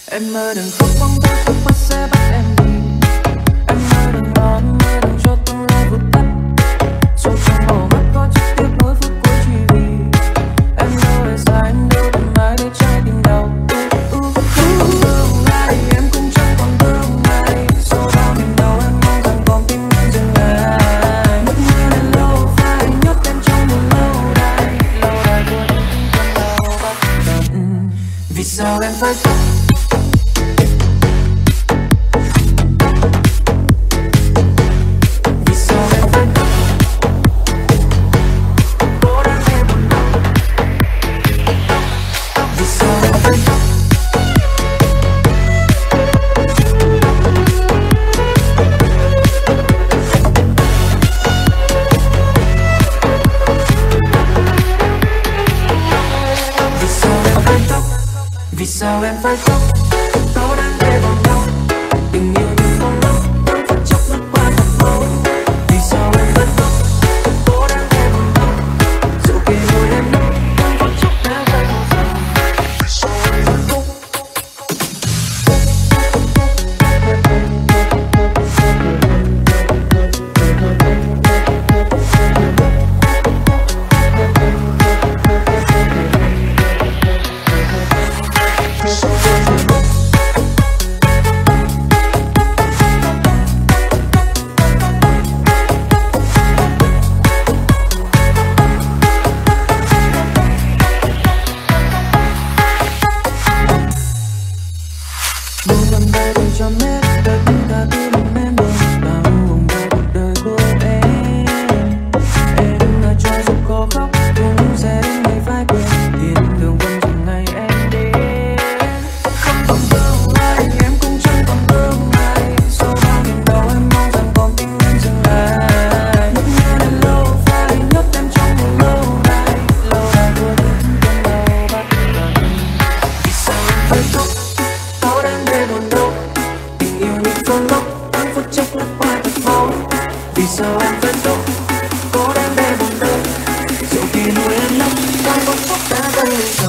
Em ơi đừng khóc bóng tối trước mắt sẽ bắt em đi. Em ơi đừng lo, em ơi đừng cho tương lai vụt tắt. Dù trong màu mắt có chút tiếc nuối phút cuối chỉ vì em đâu hề sai, em đâu từng mãi để trái tim đau. Không còn thương ai, em cũng chẳng còn thương ai. Sau bao niềm đau em mong rằng con tim em dừng lại. Mất mưa nên lâu phai, nhốt em trong một lâu đài buồn cơn đau bắt tận. Vì sao em phải khóc? Vì sao em phải khóc? Có đáng để bằng đâu? Tình yêu như con lốc, đang phút chốc lướt qua thật mau. Vì sao em phải khóc? Có đáng để bằng đâu? Dù kề môi em nốc, đang phút chốc đã gây một dòng. Vì sao em phải khóc? Cho mẹ đời tất cả thứ mình em buồn bao gồm cả cuộc đời của em. Em là cho dù có khóc cũng sẽ đến ngày phai quên. Thiên đường vẫn từng ngày em đến. Không còn thương ai, em cũng chẳng còn thương ai. Sau bao niềm đau em mong rằng con tim em dừng lại. Mất mưa nên lâu phai, nhốt em trong một lâu đài buồn cơn đau bắt tận. Vì sao em phải khóc? Có đáng để buồn đâu? Yêu như cơn lốc, đang phút chốc lướt qua thật mau. Vì sao em phải khóc? Có đáng để buồn đâu? Dù khi nuôi em nốc, đang phút chốc đã gây